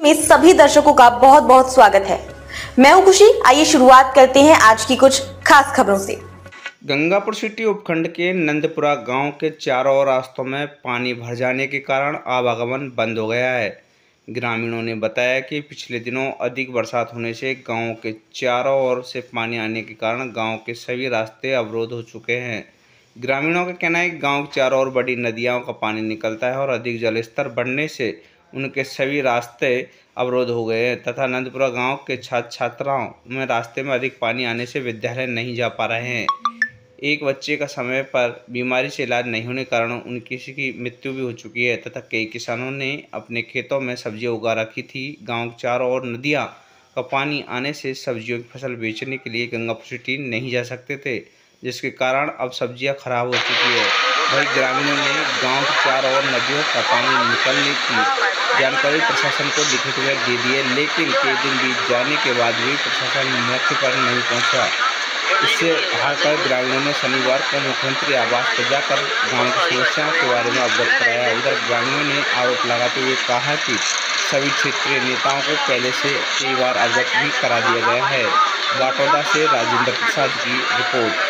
में सभी दर्शकों का बहुत बहुत स्वागत है। मैं हूं खुशी। आइए शुरुआत करते हैं आज की कुछ खास खबरों से। गंगापुर सिटी उपखंड के नंदपुरा गांव के चारों रास्तों में पानी भर जाने के कारण आवागमन बंद हो गया है। ग्रामीणों ने बताया कि पिछले दिनों अधिक बरसात होने से गांव के चारों ओर से पानी आने के कारण गांव के सभी रास्ते अवरोध हो चुके हैं। ग्रामीणों का कहना है कि गांव के चारों ओर बड़ी नदियों का पानी निकलता है और अधिक जलस्तर बढ़ने से उनके सभी रास्ते अवरोध हो गए हैं तथा नंदपुरा गांव के छात्र छात्राओं में रास्ते में अधिक पानी आने से विद्यालय नहीं जा पा रहे हैं। एक बच्चे का समय पर बीमारी से इलाज नहीं होने के कारण उनकी किसी की मृत्यु भी हो चुकी है तथा कई किसानों ने अपने खेतों में सब्जियां उगा रखी थी। गांव के चारों ओर नदियां का पानी आने से सब्जियों की फसल बेचने के लिए गंगापुर सिटी नहीं जा सकते थे, जिसके कारण अब सब्जियां खराब हो चुकी है। वहीं ग्रामीणों ने गांव के चारों ओर नदियों का पानी निकलने की जानकारी प्रशासन को लिखित में दे दी है, लेकिन कई दिन बीत जाने के बाद भी प्रशासन मौके पर नहीं पहुंचा। इससे हारकर ग्रामीणों ने शनिवार को मुख्यमंत्री आवास पर जाकर गांव की समस्याओं के बारे में अवगत कराया। उधर ग्रामीणों ने आरोप लगाते हुए कहा कि सभी क्षेत्रीय नेताओं को पहले से कई बार अवगत भी करा दिया गया है। बाटोदा से राजेंद्र प्रसाद की रिपोर्ट।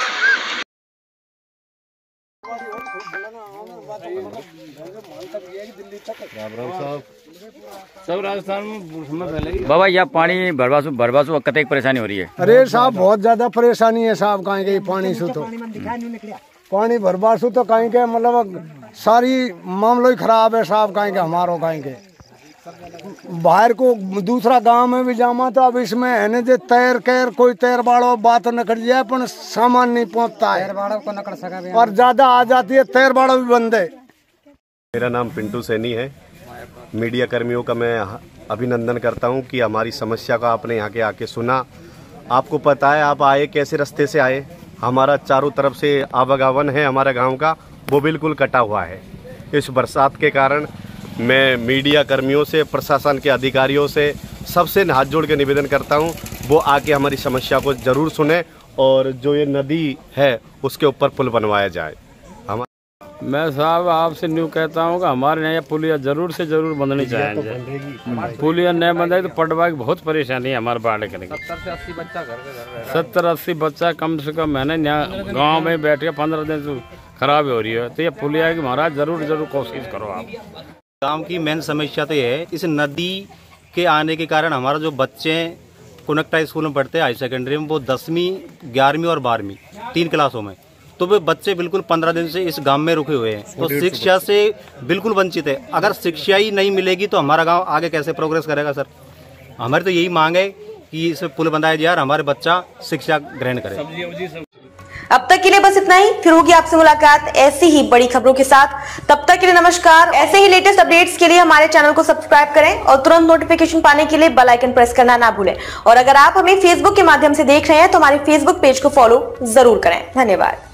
सब राजस्थान में पहले बाबा यहाँ पानी भरवासु कतई परेशानी हो रही है। अरे साहब बहुत ज्यादा परेशानी है साहब। कहीं के पानी से तो पानी भरवासु तो कहीं के मतलब सारी मामलो ही खराब है साहब। कहीं के हमारो कहीं के बाहर को दूसरा गांव में भी जामा तो अब इसमें है न जो तैर कर कोई तैर बाड़ो बात न कर जाए पर सामान नहीं पहुंचता है और ज्यादा आ जाती है। तैर बाड़ो भी बंद है। मेरा नाम पिंटू सैनी है। मीडिया कर्मियों का मैं अभिनंदन करता हूं कि हमारी समस्या का आपने यहाँ के आके सुना। आपको पता है आप आए कैसे रास्ते से आए। हमारा चारों तरफ से आवागमन है हमारा गांव का वो बिल्कुल कटा हुआ है। इस बरसात के कारण मैं मीडिया कर्मियों से, प्रशासन के अधिकारियों से सबसे हाथ जोड़ के निवेदन करता हूं वो आके हमारी समस्या को जरूर सुने और जो ये नदी है उसके ऊपर पुल बनवाया जाए। मैं साहब आपसे न्यू कहता हूँ कि हमारे यहाँ पुलिया जरूर से जरूर बंधनी चाहिए। पुलिया नहीं बंधाई तो पटवा की बहुत परेशानी है हमारे बाढ़ करने की। 70-80 बच्चा कम से कम मैंने यहाँ गाँव में बैठ के 15 दिन से खराब हो रही है। तो ये पुलिया की महाराज जरूर कोशिश करो आप। गांव की मेन समस्या तो ये है इस नदी के आने के कारण हमारा जो बच्चे कुनकटा स्कूल में पढ़ते हैं हाई सेकेंडरी में वो 10वीं 11वीं और 12वीं 3 क्लासों में तो वे बच्चे बिल्कुल 15 दिन से इस गांव में रुके हुए हैं। तो शिक्षा से बिल्कुल वंचित है। अगर शिक्षा ही नहीं मिलेगी तो हमारा गांव आगे कैसे प्रोग्रेस करेगा सर। हमारी तो यही मांग है कि इस पुल बनाया जाए और हमारे बच्चा शिक्षा ग्रहण करे। अब तक के लिए बस इतना ही। फिर होगी आपसे मुलाकात ऐसी ही बड़ी खबरों के साथ। तब तक के लिए नमस्कार। ऐसे ही लेटेस्ट अपडेट्स के लिए हमारे चैनल को सब्सक्राइब करें और तुरंत नोटिफिकेशन पाने के लिए बेल आइकन प्रेस करना ना भूलें। और अगर आप हमें फेसबुक के माध्यम से देख रहे हैं तो हमारे फेसबुक पेज को फॉलो जरूर करें। धन्यवाद।